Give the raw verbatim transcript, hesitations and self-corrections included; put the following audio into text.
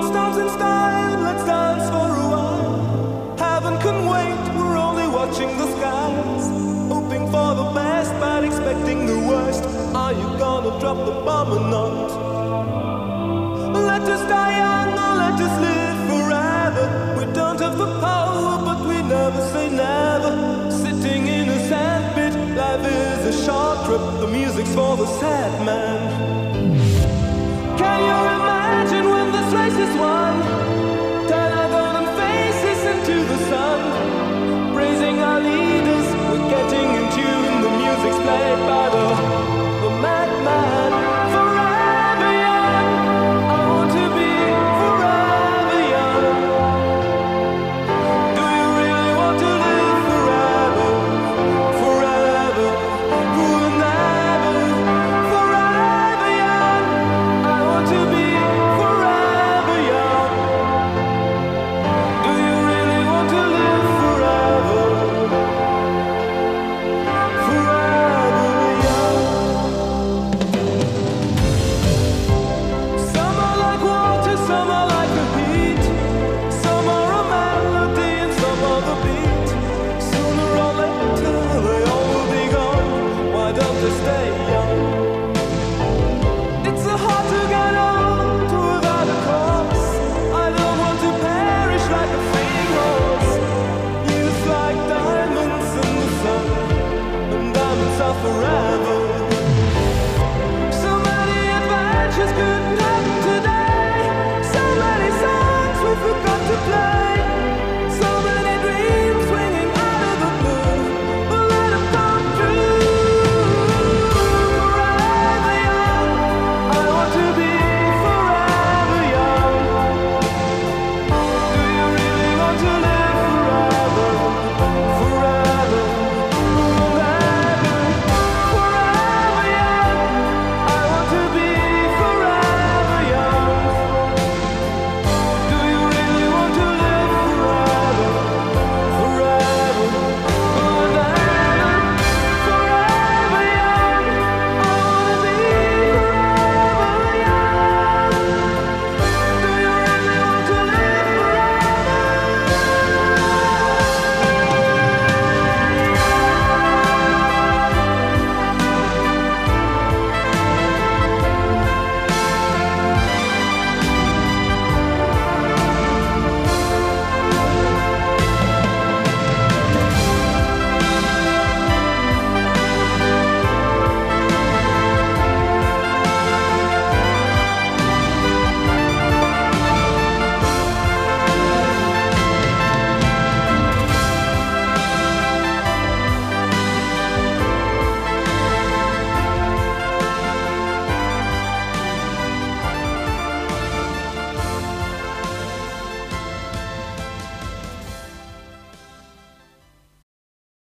stars in style, let's dance for a while. Heaven can wait, we're only watching the skies. Hoping for the best, but expecting the worst. Are you gonna drop the bomb or not? Let us die young or let us live forever. We don't have the power, but we never say never. Sitting in a sandpit, life is a short trip. The music's for the sad man. Can you imagine when this race is won? Turn our golden faces into the sun. Praising our leaders, we're getting in tune. The music's played by the